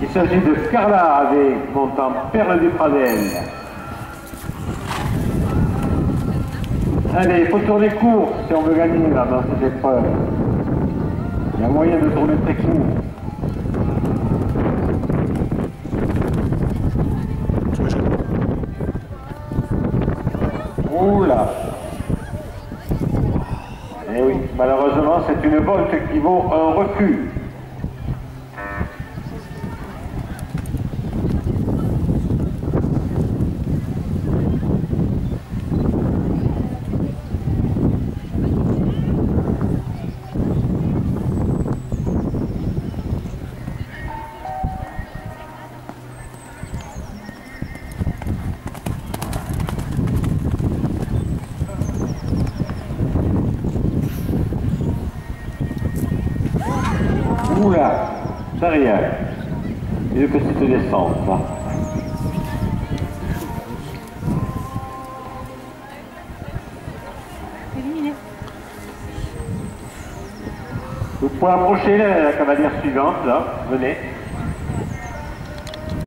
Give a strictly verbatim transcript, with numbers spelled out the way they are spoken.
s'agit de Carla avec montant Perle du Pradel. Allez, il faut tourner court si on veut gagner là, dans cette épreuve. Il y a moyen de tourner très court. Oula. Eh oui, malheureusement, c'est une volte qui vaut un refus. Oula, c'est rien. Mieux que cette descente. Éliminé. Vous pouvez approcher la cavalière suivante, là. Venez.